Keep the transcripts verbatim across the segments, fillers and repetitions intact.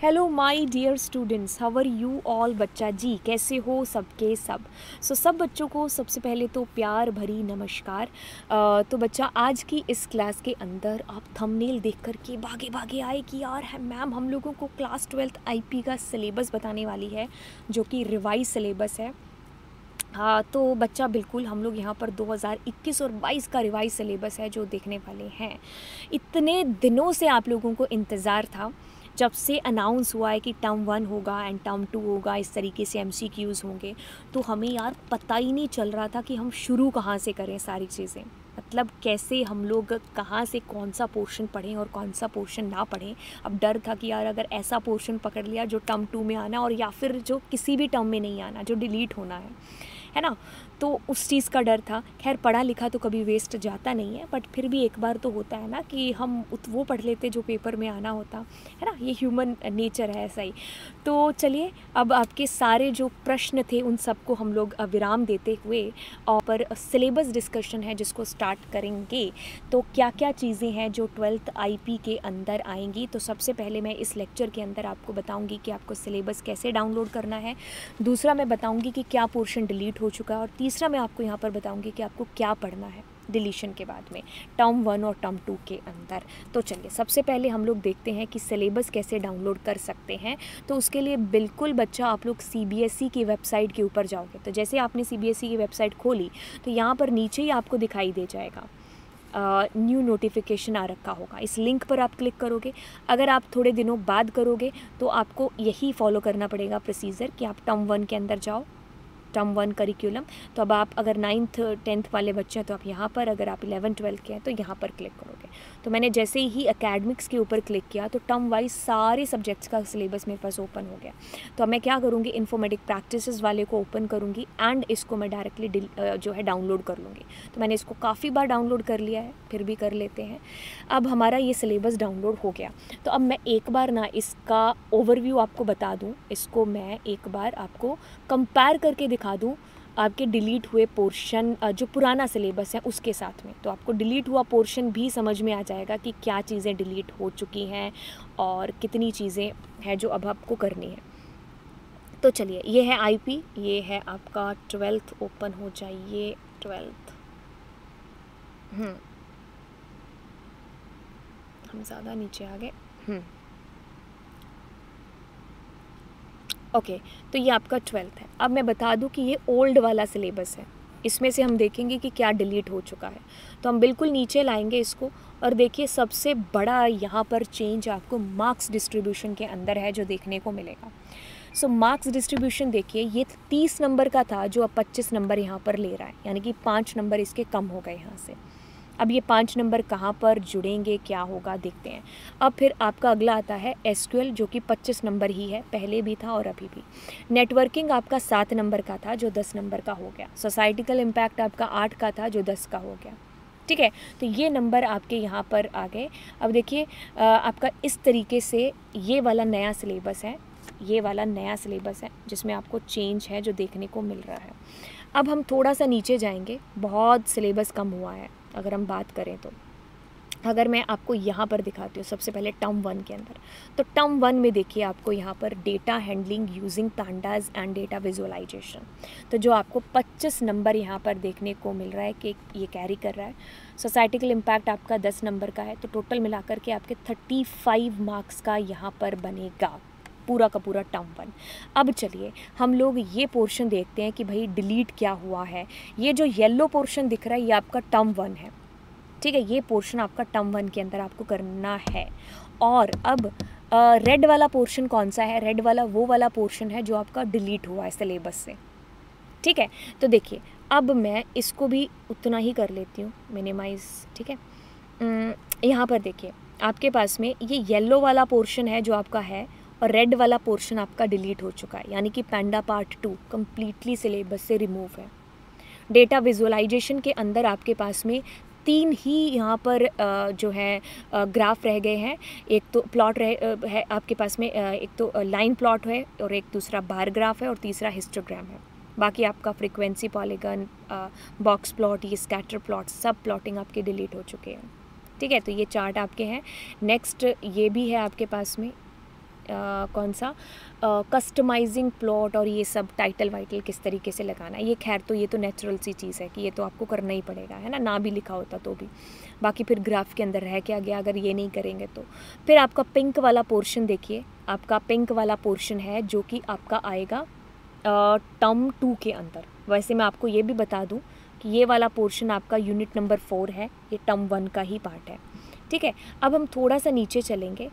Hello my dear students, how are you all. बच्चा जी कैसे हो सबके सब। सो so, सब बच्चों को सबसे पहले तो प्यार भरी नमस्कार। uh, तो बच्चा आज की इस क्लास के अंदर आप थंबनेल देख कर के भागे भागे आए कि यार है मैम हम लोगों को क्लास ट्वेल्थ आईपी का सिलेबस बताने वाली है जो कि रिवाइज सिलेबस है। हाँ तो बच्चा बिल्कुल हम लोग यहाँ पर दो हज़ार इक्कीस और बाईस का रिवाइज सिलेबस है जो देखने वाले हैं। इतने दिनों से आप लोगों को इंतज़ार था जब से अनाउंस हुआ है कि टर्म वन होगा एंड टर्म टू होगा, इस तरीके से एमसीक्यूज़ होंगे, तो हमें यार पता ही नहीं चल रहा था कि हम शुरू कहाँ से करें सारी चीज़ें। मतलब कैसे हम लोग कहाँ से कौन सा पोर्शन पढ़ें और कौन सा पोर्शन ना पढ़ें। अब डर था कि यार अगर ऐसा पोर्शन पकड़ लिया जो टर्म टू में आना और या फिर जो किसी भी टर्म में नहीं आना, जो डिलीट होना है है ना, तो उस चीज़ का डर था। खैर पढ़ा लिखा तो कभी वेस्ट जाता नहीं है, बट फिर भी एक बार तो होता है ना कि हम वो पढ़ लेते जो पेपर में आना होता है ना, ये ह्यूमन नेचर है ऐसा ही। तो चलिए अब आपके सारे जो प्रश्न थे उन सबको हम लोग विराम देते हुए और पर सिलेबस डिस्कशन है जिसको स्टार्ट करेंगे। तो क्या क्या चीज़ें हैं जो ट्वेल्थ आईपी के अंदर आएंगी। तो सबसे पहले मैं इस लेक्चर के अंदर आपको बताऊंगी कि आपको सिलेबस कैसे डाउनलोड करना है। दूसरा मैं बताऊंगी कि क्या पोर्शन डिलीट हो चुका है, और तीसरा मैं आपको यहाँ पर बताऊंगी कि आपको क्या पढ़ना है डिलीशन के बाद में टर्म वन और टर्म टू के अंदर। तो चलिए सबसे पहले हम लोग देखते हैं कि सिलेबस कैसे डाउनलोड कर सकते हैं। तो उसके लिए बिल्कुल बच्चा आप लोग सीबीएसई की वेबसाइट के ऊपर जाओगे। तो जैसे आपने सीबीएसई की वेबसाइट खोली तो यहाँ पर नीचे ही आपको दिखाई दे जाएगा न्यू uh, नोटिफिकेशन आ रखा होगा। इस लिंक पर आप क्लिक करोगे। अगर आप थोड़े दिनों बाद करोगे तो आपको यही फॉलो करना पड़ेगा प्रोसीजर कि आप टर्म वन के अंदर जाओ, टर्म वन करिकुलम। तो अब आप अगर नाइन्थ टेंथ वाले बच्चे हैं तो आप यहाँ पर, अगर आप इलेवन ट्वेल्थ के हैं तो यहाँ पर क्लिक करोगे। तो मैंने जैसे ही एकेडमिक्स के ऊपर क्लिक किया तो टर्म वाइज सारे सब्जेक्ट्स का सिलेबस मेरे पास ओपन हो गया। तो अब मैं क्या करूँगी, इन्फॉर्मेटिक प्रैक्टिसेस वाले को ओपन करूँगी एंड इसको मैं डायरेक्टली जो है डाउनलोड कर लूँगी। तो मैंने इसको काफ़ी बार डाउनलोड कर लिया है, फिर भी कर लेते हैं। अब हमारा ये सिलेबस डाउनलोड हो गया। तो अब मैं एक बार ना इसका ओवरव्यू आपको बता दूँ, इसको मैं एक बार आपको कंपेयर करके दिखा दूँ आपके डिलीट हुए पोर्शन जो पुराना सिलेबस है उसके साथ में। तो आपको डिलीट हुआ पोर्शन भी समझ में आ जाएगा कि क्या चीज़ें डिलीट हो चुकी हैं और कितनी चीज़ें हैं जो अब आपको करनी है। तो चलिए ये है आईपी, ये है आपका ट्वेल्थ। ओपन हो जाइए ट्वेल्थ। हम्म हम ज़्यादा नीचे आ गए। हम्म ओके okay, तो ये आपका ट्वेल्थ है। अब मैं बता दूं कि ये ओल्ड वाला सिलेबस है। इसमें से हम देखेंगे कि क्या डिलीट हो चुका है। तो हम बिल्कुल नीचे लाएंगे इसको और देखिए सबसे बड़ा यहाँ पर चेंज आपको मार्क्स डिस्ट्रीब्यूशन के अंदर है जो देखने को मिलेगा। सो मार्क्स डिस्ट्रीब्यूशन देखिए, ये तीस नंबर का था जो अब पच्चीस नंबर यहाँ पर ले रहा है, यानी कि पाँच नंबर इसके कम हो गए यहाँ से। अब ये पाँच नंबर कहाँ पर जुड़ेंगे, क्या होगा देखते हैं। अब फिर आपका अगला आता है एसक्यूएल जो कि पच्चीस नंबर ही है, पहले भी था और अभी भी। नेटवर्किंग आपका सात नंबर का था जो दस नंबर का हो गया। सोसाइटिकल इम्पैक्ट आपका आठ का था जो दस का हो गया। ठीक है, तो ये नंबर आपके यहाँ पर आ गए। अब देखिए आपका इस तरीके से ये वाला नया सिलेबस है, ये वाला नया सिलेबस है जिसमें आपको चेंज है जो देखने को मिल रहा है। अब हम थोड़ा सा नीचे जाएंगे, बहुत सिलेबस कम हुआ है अगर हम बात करें तो। अगर मैं आपको यहाँ पर दिखाती हूँ सबसे पहले टर्म वन के अंदर, तो टर्म वन में देखिए आपको यहाँ पर data handling using Pandas and data visualisation, तो जो आपको पच्चीस नंबर यहाँ पर देखने को मिल रहा है कि ये कैरी कर रहा है। सोसाइटिकल इम्पैक्ट आपका दस नंबर का है, तो टोटल मिलाकर के आपके पैंतीस मार्क्स का यहाँ पर बनेगा पूरा का पूरा टर्म वन। अब चलिए हम लोग ये पोर्शन देखते हैं कि भाई डिलीट क्या हुआ है। ये जो येलो पोर्शन दिख रहा है ये आपका टर्म वन है। ठीक है, ये पोर्शन आपका टर्म वन के अंदर आपको करना है। और अब रेड वाला पोर्शन कौन सा है, रेड वाला वो वाला पोर्शन है जो आपका डिलीट हुआ है सिलेबस से। ठीक है, तो देखिए अब मैं इसको भी उतना ही कर लेती हूँ मिनिमाइज। ठीक है, यहाँ पर देखिए आपके पास में ये येलो वाला पोर्शन है जो आपका है और रेड वाला पोर्शन आपका डिलीट हो चुका है, यानी कि panda part two completely syllabus से रिमूव है। डेटा विजुअलाइजेशन के अंदर आपके पास में तीन ही यहाँ पर जो है ग्राफ रह गए हैं। एक तो प्लॉट रह है आपके पास में, एक तो लाइन प्लॉट है और एक दूसरा बार ग्राफ है और तीसरा हिस्टोग्राम है। बाकी आपका फ्रीक्वेंसी पॉलीगन, बॉक्स प्लॉट, ये स्कैटर प्लॉट, सब प्लॉटिंग आपके डिलीट हो चुके हैं। ठीक है, तो ये चार्ट आपके हैं। नेक्स्ट ये भी है आपके पास में, आ, कौन सा कस्टमाइजिंग प्लॉट और ये सब टाइटल वाइटल किस तरीके से लगाना है, ये खैर तो ये तो नेचुरल सी चीज़ है कि ये तो आपको करना ही पड़ेगा, है ना, ना भी लिखा होता तो भी। बाकी फिर ग्राफ के अंदर रह क्या गया अगर ये नहीं करेंगे तो। फिर आपका पिंक वाला पोर्शन देखिए, आपका पिंक वाला पोर्शन है जो कि आपका आएगा टर्म टू के अंदर। वैसे मैं आपको ये भी बता दूं कि ये वाला पोर्शन आपका यूनिट नंबर फोर है, ये टर्म वन का ही पार्ट है, ठीक है। अब हम थोड़ा सा नीचे चलेंगे,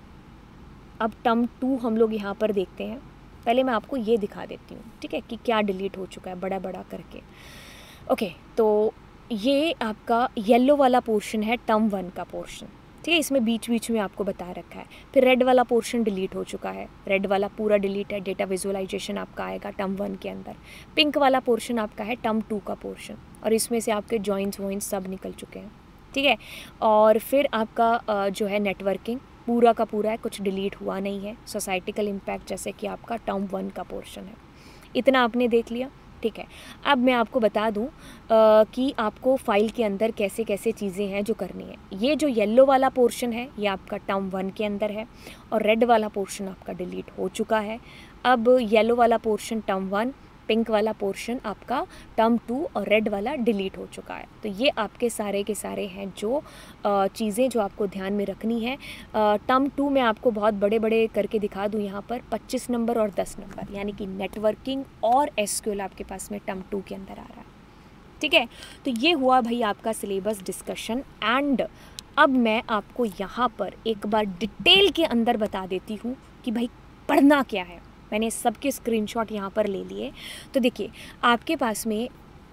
अब टर्म टू हम लोग यहाँ पर देखते हैं। पहले मैं आपको ये दिखा देती हूँ, ठीक है, कि क्या डिलीट हो चुका है बड़ा बड़ा करके। ओके, तो ये आपका येलो वाला पोर्शन है टर्म वन का पोर्शन, ठीक है, इसमें बीच बीच में आपको बता रखा है। फिर रेड वाला पोर्शन डिलीट हो चुका है, रेड वाला पूरा डिलीट है, डेटा विजुअलाइजेशन आपका आएगा टर्म वन के अंदर। पिंक वाला पोर्शन आपका है टर्म टू का पोर्शन, और इसमें से आपके जॉइंट्स वॉइंट्स सब निकल चुके हैं, ठीक है। और फिर आपका जो है नेटवर्किंग पूरा का पूरा है, कुछ डिलीट हुआ नहीं है। सोसाइटिकल इम्पैक्ट जैसे कि आपका टर्म वन का पोर्शन है, इतना आपने देख लिया, ठीक है। अब मैं आपको बता दूं आ, कि आपको फाइल के अंदर कैसे कैसे चीज़ें हैं जो करनी है। ये जो येलो वाला पोर्शन है ये आपका टर्म वन के अंदर है, और रेड वाला पोर्शन आपका डिलीट हो चुका है। अब येलो वाला पोर्शन टर्म वन, पिंक वाला पोर्शन आपका टर्म टू, और रेड वाला डिलीट हो चुका है। तो ये आपके सारे के सारे हैं जो चीज़ें जो आपको ध्यान में रखनी है। टर्म टू में आपको बहुत बड़े बड़े करके दिखा दूँ यहाँ पर पच्चीस नंबर और दस नंबर, यानी कि नेटवर्किंग और एसक्यूएल आपके पास में टर्म टू के अंदर आ रहा है, ठीक है। तो ये हुआ भाई आपका सिलेबस डिस्कशन। एंड अब मैं आपको यहाँ पर एक बार डिटेल के अंदर बता देती हूँ कि भाई पढ़ना क्या है। मैंने सबके स्क्रीनशॉट यहाँ पर ले लिए। तो देखिए आपके पास में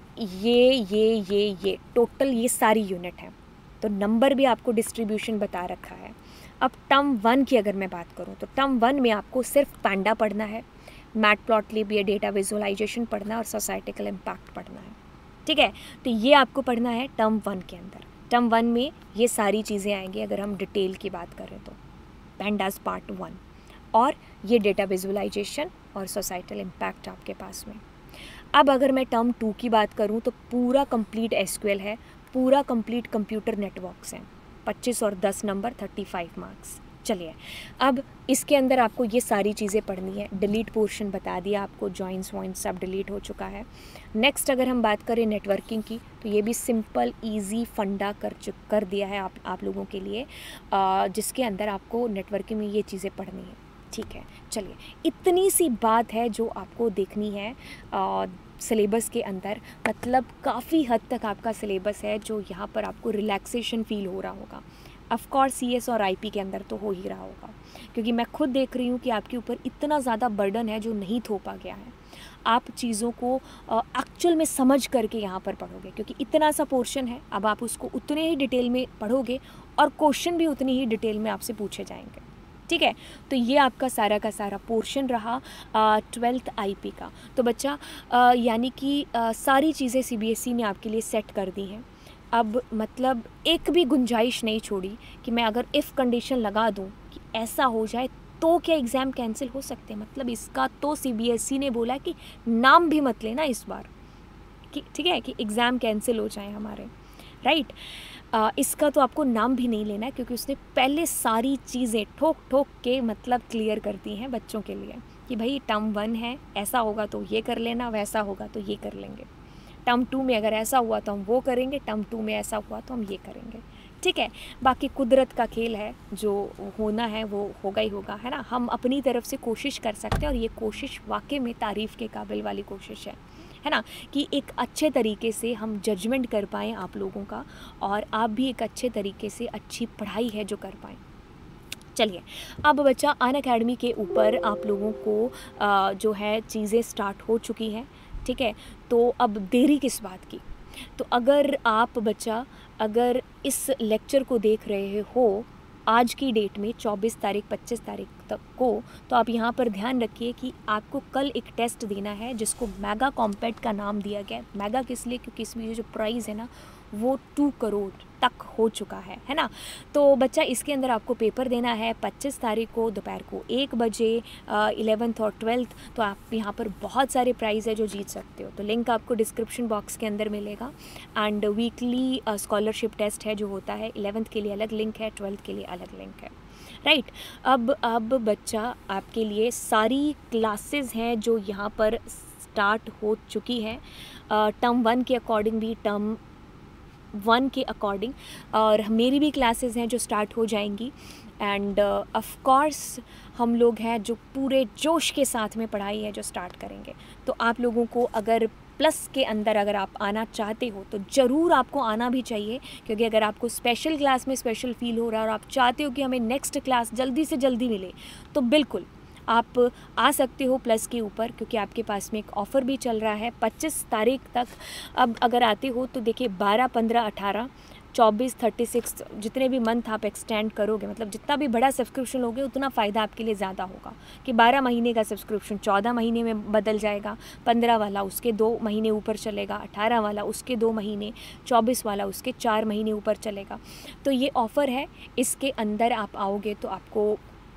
ये ये ये ये टोटल ये सारी यूनिट है, तो नंबर भी आपको डिस्ट्रीब्यूशन बता रखा है। अब टर्म वन की अगर मैं बात करूँ तो टर्म वन में आपको सिर्फ पैंडा पढ़ना है, मैटप्लॉटलिब ये डेटा विजुअलाइजेशन पढ़ना है, और सोसाइटिकल इम्पैक्ट पढ़ना है, ठीक है। तो ये आपको पढ़ना है टर्म वन के अंदर। टर्म वन में ये सारी चीज़ें आएंगी अगर हम डिटेल की बात करें तो, पैंडास पार्ट वन, और ये डेटा विजुअलाइजेशन और सोसाइटल इम्पैक्ट आपके पास में। अब अगर मैं टर्म टू की बात करूं तो पूरा कंप्लीट एसक्यूएल है, पूरा कंप्लीट कंप्यूटर नेटवर्क्स हैं, पच्चीस और दस नंबर, पैंतीस मार्क्स। चलिए अब इसके अंदर आपको ये सारी चीज़ें पढ़नी है। डिलीट पोर्शन बता दिया आपको, जॉइंट्स वॉइंट्स सब डिलीट हो चुका है। नेक्स्ट अगर हम बात करें नेटवर्किंग की तो ये भी सिंपल इजी फंडा कर चुक कर दिया है आप आप लोगों के लिए, आ, जिसके अंदर आपको नेटवर्किंग में ये चीज़ें पढ़नी है, ठीक है। चलिए इतनी सी बात है जो आपको देखनी है सिलेबस के अंदर, मतलब काफ़ी हद तक आपका सिलेबस है जो यहाँ पर आपको रिलैक्सेशन फील हो रहा होगा। ऑफ कोर्स सीएस और आईपी के अंदर तो हो ही रहा होगा, क्योंकि मैं खुद देख रही हूँ कि आपके ऊपर इतना ज़्यादा बर्डन है जो नहीं थोपा गया है। आप चीज़ों को एक्चुअल में समझ करके यहाँ पर पढ़ोगे, क्योंकि इतना सा पोर्शन है, अब आप उसको उतने ही डिटेल में पढ़ोगे और क्वेश्चन भी उतनी ही डिटेल में आपसे पूछे जाएंगे, ठीक है। तो ये आपका सारा का सारा पोर्शन रहा ट्वेल्थ आईपी का। तो बच्चा आ, यानी कि आ, सारी चीज़ें सीबीएसई ने आपके लिए सेट कर दी हैं। अब मतलब एक भी गुंजाइश नहीं छोड़ी कि मैं अगर इफ़ कंडीशन लगा दूं कि ऐसा हो जाए तो क्या एग्ज़ाम कैंसिल हो सकते हैं। मतलब इसका तो सीबीएसई ने बोला कि नाम भी मत लेना इस बार, कि ठीक है, कि एग्ज़ाम कैंसिल हो जाए हमारे, राइट। आ, इसका तो आपको नाम भी नहीं लेना है, क्योंकि उसने पहले सारी चीज़ें ठोक ठोक के मतलब क्लियर कर दी हैं बच्चों के लिए कि भाई टर्म वन है, ऐसा होगा तो ये कर लेना, वैसा होगा तो ये कर लेंगे। टर्म टू में अगर ऐसा हुआ तो हम वो करेंगे, टर्म टू में ऐसा हुआ तो हम ये करेंगे, ठीक है। बाकी कुदरत का खेल है, जो होना है वो होगा ही होगा, है ना। हम अपनी तरफ से कोशिश कर सकते हैं, और ये कोशिश वाकई में तारीफ़ के काबिल वाली कोशिश है है ना, कि एक अच्छे तरीके से हम जजमेंट कर पाएँ आप लोगों का, और आप भी एक अच्छे तरीके से अच्छी पढ़ाई है जो कर पाएँ। चलिए अब बच्चा अनअकैडमी के ऊपर आप लोगों को आ, जो है चीज़ें स्टार्ट हो चुकी हैं, ठीक है। तो अब देरी किस बात की। तो अगर आप बच्चा अगर इस लेक्चर को देख रहे हो आज की डेट में चौबीस तारीख पच्चीस तारीख तक को, तो आप यहाँ पर ध्यान रखिए कि आपको कल एक टेस्ट देना है जिसको मेगा कॉम्पैट का नाम दिया गया है। मेगा किस लिए, क्योंकि इसमें जो प्राइज़ है ना वो टू करोड़ तक हो चुका है है ना। तो बच्चा इसके अंदर आपको पेपर देना है पच्चीस तारीख को दोपहर को एक बजे, इलेवेंथ और ट्वेल्थ। तो आप यहाँ पर बहुत सारे प्राइज़ है जो जीत सकते हो। तो लिंक आपको डिस्क्रिप्शन बॉक्स के अंदर मिलेगा। एंड वीकली स्कॉलरशिप टेस्ट है जो होता है, इलेवेंथ के लिए अलग लिंक है, ट्वेल्थ के लिए अलग लिंक है। राइट। अब अब बच्चा आपके लिए सारी क्लासेस हैं जो यहाँ पर स्टार्ट हो चुकी है, टर्म वन के अकॉर्डिंग भी, टर्म वन के अकॉर्डिंग, और मेरी भी क्लासेस हैं जो स्टार्ट हो जाएंगी। एंड ऑफ कोर्स हम लोग हैं जो पूरे जोश के साथ में पढ़ाई है जो स्टार्ट करेंगे। तो आप लोगों को अगर प्लस के अंदर अगर आप आना चाहते हो तो ज़रूर आपको आना भी चाहिए, क्योंकि अगर आपको स्पेशल क्लास में स्पेशल फील हो रहा है और आप चाहते हो कि हमें नेक्स्ट क्लास जल्दी से जल्दी मिले, तो बिल्कुल आप आ सकते हो प्लस के ऊपर, क्योंकि आपके पास में एक ऑफ़र भी चल रहा है पच्चीस तारीख तक। अब अगर आते हो तो देखिए बारह, पंद्रह, अठारह, चौबीस, थर्टी सिक्स जितने भी मंथ आप एक्सटेंड करोगे, मतलब जितना भी बड़ा सब्सक्रिप्शन लोगे उतना फ़ायदा आपके लिए ज़्यादा होगा। कि बारह महीने का सब्सक्रिप्शन चौदह महीने में बदल जाएगा, पंद्रह वाला उसके दो महीने ऊपर चलेगा, अठारह वाला उसके दो महीने, चौबीस वाला उसके चार महीने ऊपर चलेगा। तो ये ऑफ़र है, इसके अंदर आप आओगे तो आपको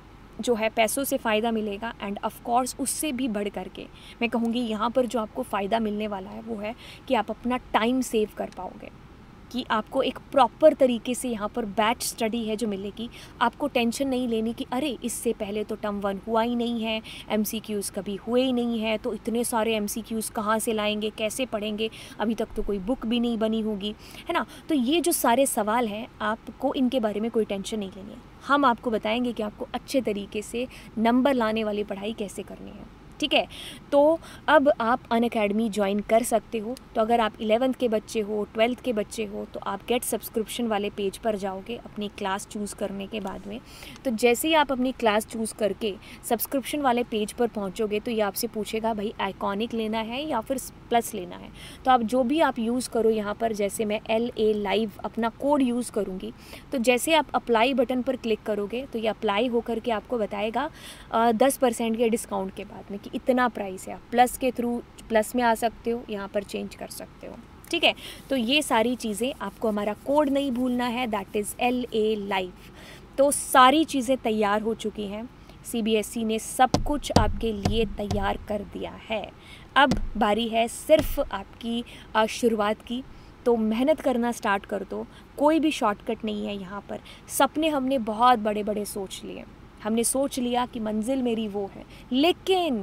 जो है पैसों से फ़ायदा मिलेगा। एंड ऑफ कोर्स उससे भी बढ़ करके मैं कहूँगी यहाँ पर जो आपको फ़ायदा मिलने वाला है वो है कि आप अपना टाइम सेव कर पाओगे, कि आपको एक प्रॉपर तरीके से यहाँ पर बैच स्टडी है जो मिलेगी। आपको टेंशन नहीं लेनी कि अरे इससे पहले तो टर्म वन हुआ ही नहीं है, एमसीक्यूज़ कभी हुए ही नहीं है, तो इतने सारे एमसीक्यूज़ कहाँ से लाएंगे, कैसे पढ़ेंगे, अभी तक तो कोई बुक भी नहीं बनी होगी, है ना। तो ये जो सारे सवाल हैं आपको इनके बारे में कोई टेंशन नहीं लेनी है। हम आपको बताएंगे कि आपको अच्छे तरीके से नंबर लाने वाली पढ़ाई कैसे करनी है, ठीक है। तो अब आप अनअकैडमी ज्वाइन कर सकते हो। तो अगर आप इलेवेंथ के बच्चे हो, ट्वेल्थ के बच्चे हो, तो आप गेट सब्सक्रिप्शन वाले पेज पर जाओगे अपनी क्लास चूज़ करने के बाद में। तो जैसे ही आप अपनी क्लास चूज़ करके सब्सक्रिप्शन वाले पेज पर पहुंचोगे तो ये आपसे पूछेगा भाई आइकॉनिक लेना है या फिर प्लस लेना है। तो आप जो भी आप यूज़ करो यहाँ पर, जैसे मैं एल ए लाइव अपना कोड यूज़ करूँगी, तो जैसे आप अप्लाई बटन पर क्लिक करोगे तो ये अप्लाई होकर के आपको बताएगा दस परसेंट के डिस्काउंट के बाद में कि इतना प्राइस है। आप प्लस के थ्रू प्लस में आ सकते हो, यहाँ पर चेंज कर सकते हो, ठीक है। तो ये सारी चीज़ें आपको, हमारा कोड नहीं भूलना है, that is L A live. तो सारी चीज़ें तैयार हो चुकी हैं, सीबीएसई ने सब कुछ आपके लिए तैयार कर दिया है। अब बारी है सिर्फ आपकी शुरुआत की, तो मेहनत करना स्टार्ट कर दो। कोई भी शॉर्टकट नहीं है यहाँ पर। सपने हमने बहुत बड़े बड़े सोच लिए, हमने सोच लिया कि मंजिल मेरी वो है, लेकिन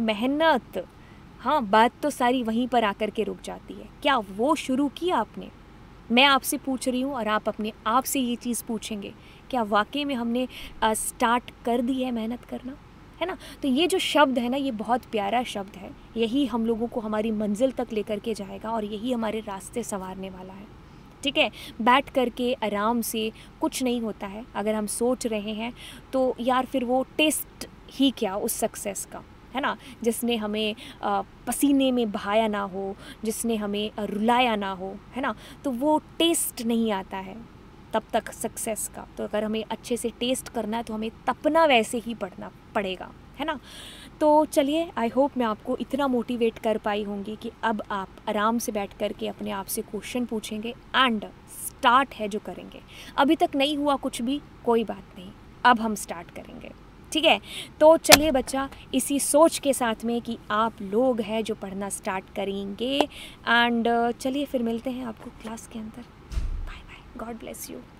मेहनत, हाँ बात तो सारी वहीं पर आकर के रुक जाती है। क्या वो शुरू किया आपने? मैं आपसे पूछ रही हूँ और आप अपने आप से ये चीज़ पूछेंगे, क्या वाकई में हमने आ, स्टार्ट कर दी है मेहनत करना, है ना। तो ये जो शब्द है ना, ये बहुत प्यारा शब्द है। यही हम लोगों को हमारी मंजिल तक लेकर के जाएगा और यही हमारे रास्ते संवारने वाला है, ठीक है। बैठ करके आराम से कुछ नहीं होता है। अगर हम सोच रहे हैं तो यार फिर वो टेस्ट ही क्या उस सक्सेस का, है ना, जिसने हमें आ, पसीने में बहाया ना हो, जिसने हमें रुलाया ना हो, है ना, तो वो टेस्ट नहीं आता है तब तक सक्सेस का। तो अगर हमें अच्छे से टेस्ट करना है तो हमें तपना वैसे ही पड़ना पड़ेगा, है ना। तो चलिए, आई होप मैं आपको इतना मोटिवेट कर पाई होंगी कि अब आप आराम से बैठ कर के अपने आप से क्वेश्चन पूछेंगे एंड स्टार्ट है जो करेंगे। अभी तक नहीं हुआ कुछ भी, कोई बात नहीं, अब हम स्टार्ट करेंगे, ठीक है। तो चलिए बच्चा, इसी सोच के साथ में कि आप लोग हैं जो पढ़ना स्टार्ट करेंगे, एंड चलिए फिर मिलते हैं आपको क्लास के अंदर। Bye bye, God bless you.